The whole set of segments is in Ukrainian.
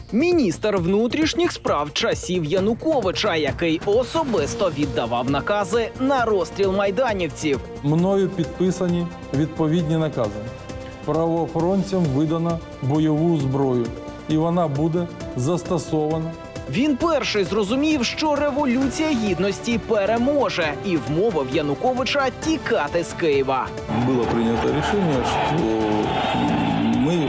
Міністр внутрішніх справ часів Януковича, який особисто віддавав накази на розстріл майданівців. Мною підписані відповідні накази. Правоохоронцям видано бойову зброю, і вона буде застосована. Він перший зрозумів, що Революція Гідності переможе і вмовив Януковича тікати з Києва. Було прийнято рішення, що ми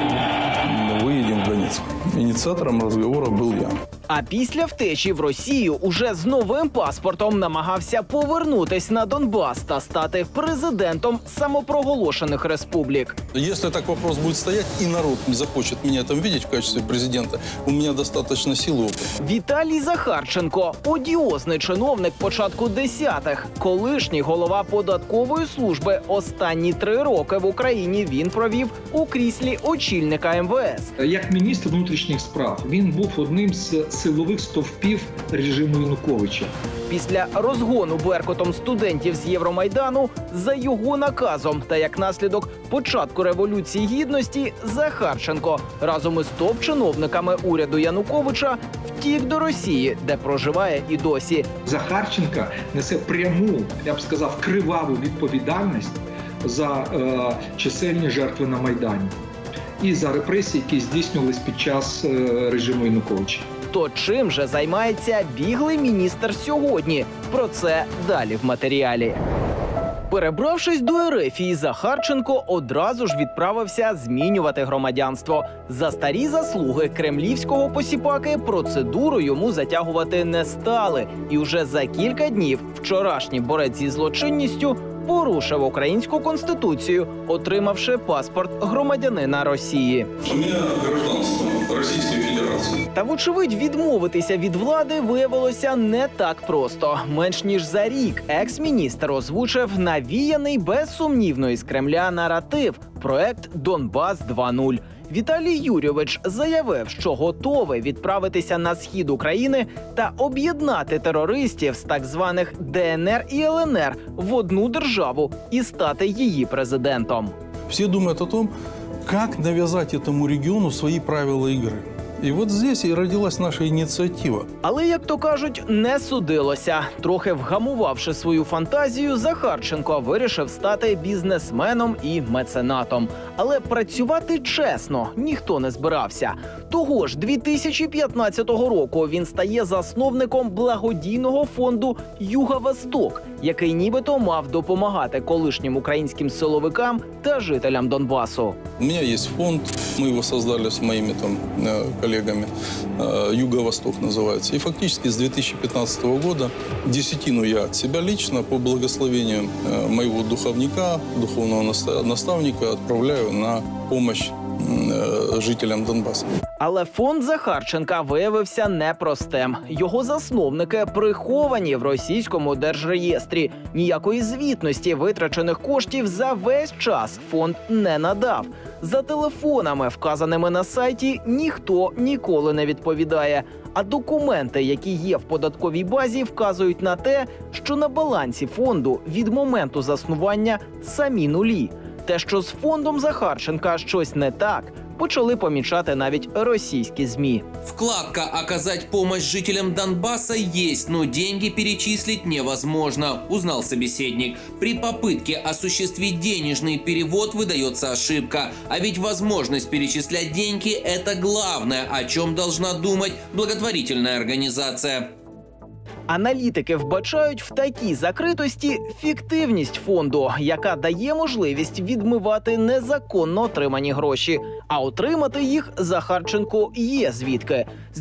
виїдемо в Донецьк. Ініціатором розмову був я. А після втечі в Росію уже з новим паспортом намагався повернутись на Донбас та стати президентом самопроголошених республік. Якщо так вопрос буде стояти і народ захоче мене там бачити в качестві президента, у мене достатньо сил і опиту. Віталій Захарченко – одіозний чиновник початку 10-х. Колишній голова податкової служби. Останні 3 роки в Україні він провів у кріслі очільника МВС. Як міністр внутрішніх справ він був одним з силових стовпів режиму Януковича. Після розгону Беркутом студентів з Євромайдану за його наказом та як наслідок початку Революції Гідності Захарченко разом із топ-чиновниками уряду Януковича втік до Росії, де проживає і досі. Захарченко несе пряму, я б сказав, криваву відповідальність за чисельні жертви на Майдані і за репресії, які здійснювалися під час режиму Януковича. То чим же займається біглий міністр сьогодні? Про це далі в матеріалі. Перебравшись до Ерефії, Захарченко одразу ж відправився змінювати громадянство. За старі заслуги кремлівського посіпаки процедуру йому затягувати не стали. І вже за кілька днів вчорашній борець зі злочинністю порушив українську конституцію, отримавши паспорт громадянина Росії. У мене громадянство Російської Федерації. Та, вочевидь, відмовитися від влади виявилося не так просто. Менш ніж за рік екс-міністр озвучив навіяний безсумнівно із Кремля наратив – проект «Донбас 2.0». Віталій Юрійович заявив, що готовий відправитися на схід України та об'єднати терористів з так званих ДНР і ЛНР в одну державу і стати її президентом. Всі думають о том, як нав'язати цьому регіону свої правила ігри. І от здесь і родилась наша ініціатива. Але, як то кажуть, не судилося. Трохи вгамувавши свою фантазію, Захарченко вирішив стати бізнесменом і меценатом. Але працювати чесно ніхто не збирався. Того ж 2015 року він стає засновником благодійного фонду «Юго-Восток», який нібито мав допомагати колишнім українським силовикам та жителям Донбасу. У мене є фонд, ми його створили з моїми коллегами, «Юго-Восток» называется. И фактически с 2015 года десятину я от себя лично по благословению моего духовника, духовного наставника отправляю на помощь жителям Донбасу. Але фонд Захарченка виявився непростим. Його засновники приховані в російському держреєстрі. Ніякої звітності витрачених коштів за весь час фонд не надав. За телефонами, вказаними на сайті, ніхто ніколи не відповідає. А документи, які є в податковій базі, вказують на те, що на балансі фонду від моменту заснування самі нулі. Те, що з фондом Захарченка щось не так, почали помічати навіть російські ЗМІ. Вкладка «Оказать помощь жителям Донбасса» есть, но деньги перечислить невозможно, узнал собеседник. При попытке осуществить денежный перевод выдается ошибка. А ведь возможность перечислять деньги – это главное, о чем должна думать благотворительная организация. Аналітики вбачають в такій закритості фіктивність фонду, яка дає можливість відмивати незаконно отримані гроші. А отримати їх Захарченко є звідки. З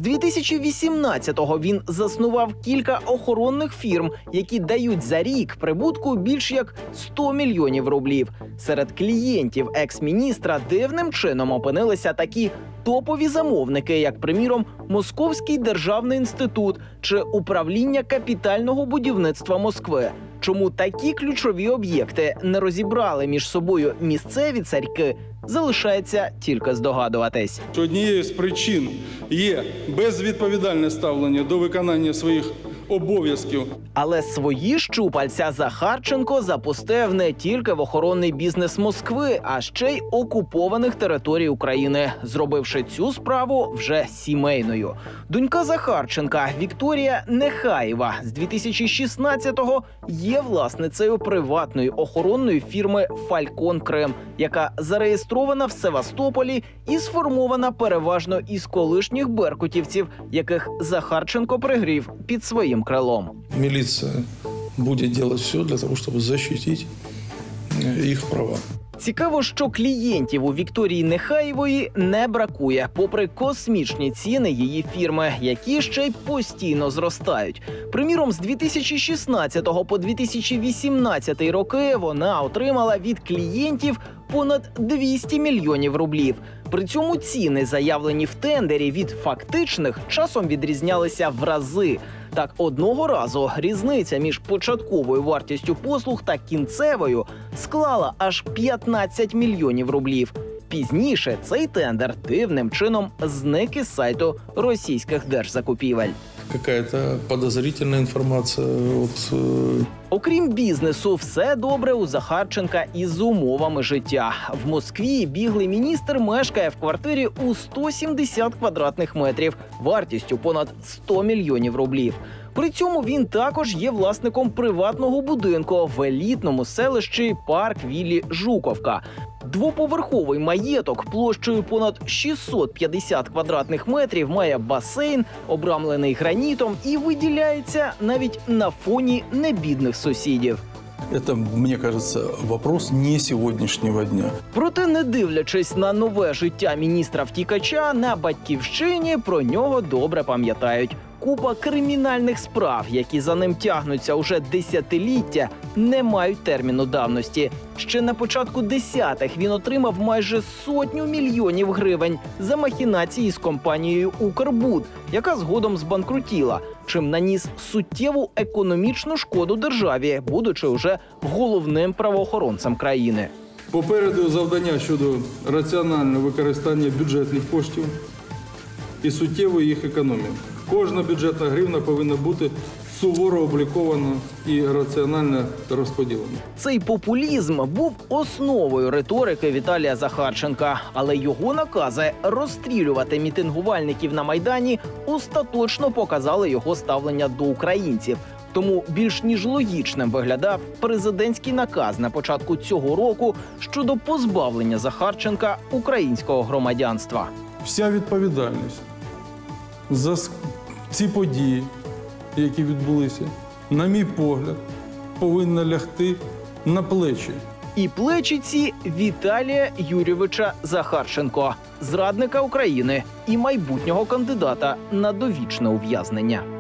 2018-го він заснував кілька охоронних фірм, які дають за рік прибутку більш як 100 мільйонів рублів. Серед клієнтів екс-міністра дивним чином опинилися такі топові замовники, як, приміром, Московський державний інститут чи Управління капітального будівництва Москви. Чому такі ключові об'єкти не розібрали між собою місцеві царьки, залишається тільки здогадуватись. Однією з причин є безвідповідальне ставлення до виконання своїх обов'язків. Але свої щупальця Захарченко запустив не тільки в охоронний бізнес Москви, а ще й окупованих територій України, зробивши цю справу вже сімейною. Донька Захарченка Вікторія Нехаєва з 2016-го є власницею приватної охоронної фірми «Фалькон Крим», яка зареєстрована в Севастополі і сформована переважно із колишніх беркутівців, яких Захарченко пригрів під своїм крилом. Милиция будет делать все для того, чтобы защитить их права. Цікаво, що клієнтів у Вікторії Нехаєвої не бракує, попри космічні ціни її фірми, які ще й постійно зростають. Приміром, з 2016 по 2018 роки вона отримала від клієнтів понад 200 мільйонів рублів. При цьому ціни, заявлені в тендері, від фактичних часом відрізнялися в рази. Так, одного разу різниця між початковою вартістю послуг та кінцевою склала аж 15 мільйонів рублів. Пізніше цей тендер дивним чином зник із сайту російських держзакупівель. Какая-то подозрительная информация от... Окрім бізнесу, все добре у Захарченка із умовами життя. В Москві біглий міністр мешкає в квартирі у 170 квадратних метрів, вартістю понад 100 мільйонів рублів. При цьому він також є власником приватного будинку в елітному селищі Парк-Віллі Жуковка. Двоповерховий маєток площею понад 650 квадратних метрів має басейн, обрамлений гранітом, і виділяється навіть на фоні небідних сусідів. Это, мне кажется, вопрос не сегодняшнего дня. Проте, не дивлячись на нове життя міністра-втікача, на Батьківщині про нього добре пам'ятають. Купа кримінальних справ, які за ним тягнуться уже десятиліття, не мають терміну давності. Ще на початку 10-х він отримав майже 100 мільйонів гривень за махінації з компанією «Укрбуд», яка згодом збанкрутіла, чим наніс суттєву економічну шкоду державі, будучи вже головним правоохоронцем країни. Попереду завдання щодо раціонального використання бюджетних коштів і суттєвої їх економії. Кожна бюджетна гривна повинна бути суворо облікована і раціонально розподілена. Цей популізм був основою риторики Віталія Захарченка, але його накази розстрілювати мітингувальників на Майдані остаточно показали його ставлення до українців. Тому більш ніж логічним виглядав президентський наказ на початку цього року щодо позбавлення Захарченка українського громадянства. Вся відповідальність за ці події, які відбулися, на мій погляд, повинна лягти на плечі. І плечі ці Віталія Юрійовича Захарченко, зрадника України і майбутнього кандидата на довічне ув'язнення.